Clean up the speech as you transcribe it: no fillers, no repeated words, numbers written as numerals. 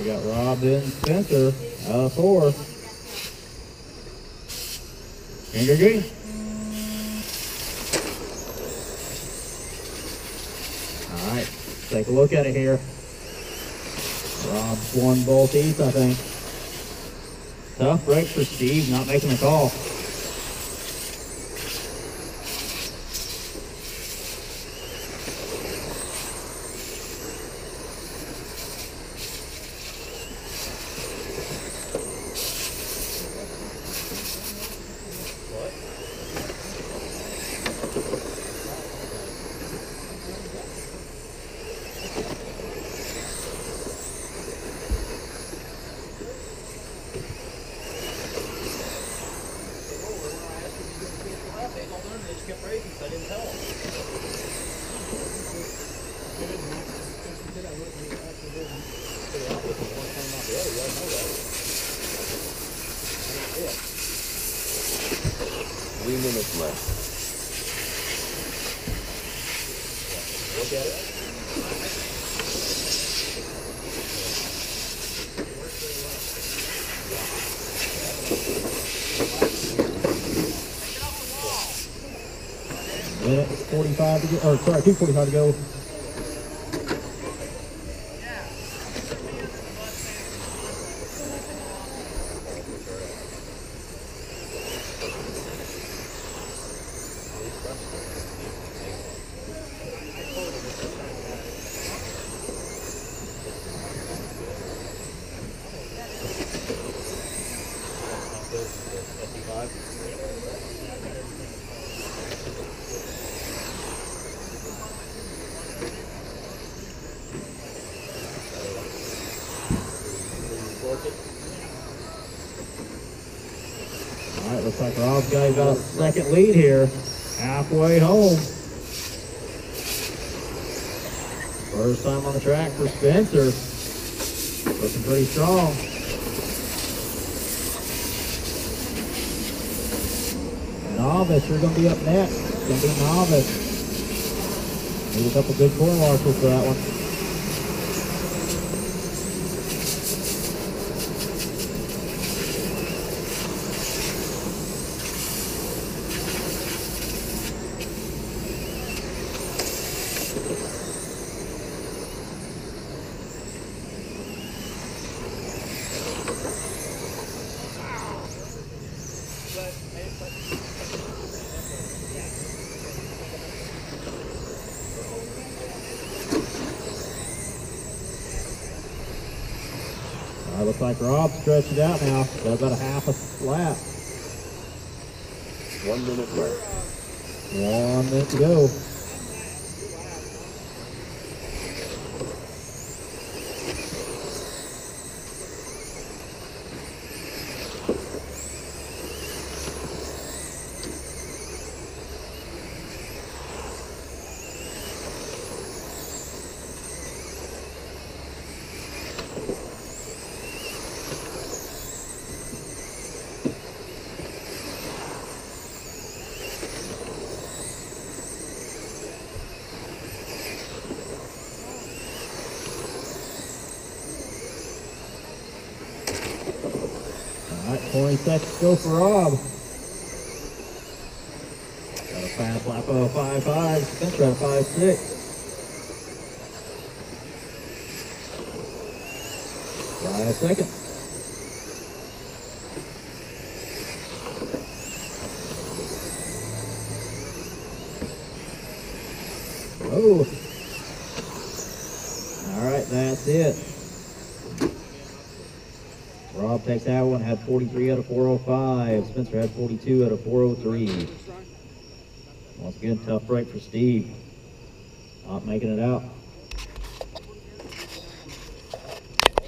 got Rob and Spencer out of 4. Finger green. All right, take a look at it here. Rob's won both heats, I think. Tough break for Steve, not making the call. Minute 45 to go, or sorry, 2:45 to go. All right, looks like Rob's got about a second lead here, halfway home. First time on the track for Spencer. Looking pretty strong. Novice, you're going to be up next. It's going to be Novice. Need a couple good corner marshals for that one. Looks like Rob stretched it out now. Got about a half a lap. 1 minute left. 1 minute to go. All right, 20 seconds to go for Rob. Got a fast lap of 5.5. Spencer at 5.6. 5 seconds. Oh. All right, that's it. Rob takes that one, had 43 out of 405. Spencer had 42 out of 403. Once again, tough break for Steve. Not making it out.